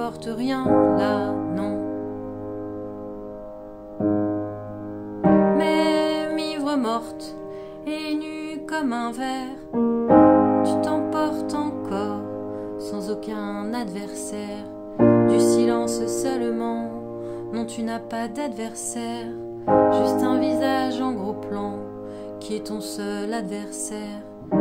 n'apporte rien là, non. Mais m'ivre morte et nue comme un ver, tu t'emportes encore sans aucun adversaire. Du silence seulement, non tu n'as pas d'adversaire, juste un visage en gros plan qui est ton seul adversaire.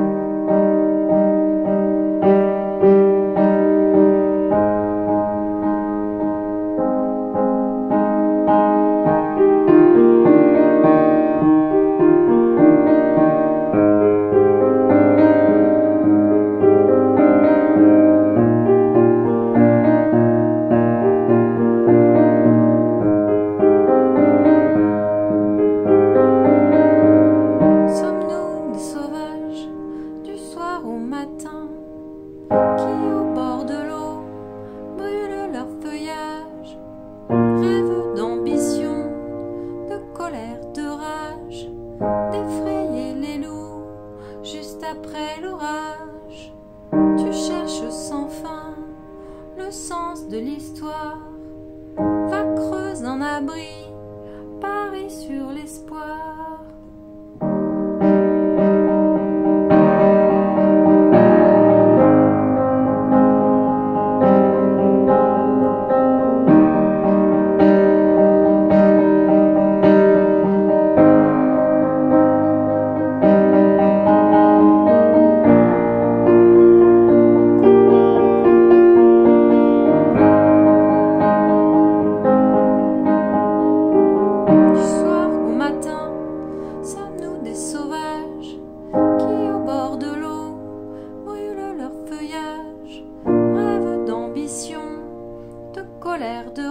Au matin, qui au bord de l'eau brûlent leur feuillage, rêvent d'ambition, de colère, de rage, d'effrayer les loups juste après l'orage. Tu cherches sans fin le sens de l'histoire, va creuser un abri, parie sur l'espoir. Rêve d'ambition, de colère, de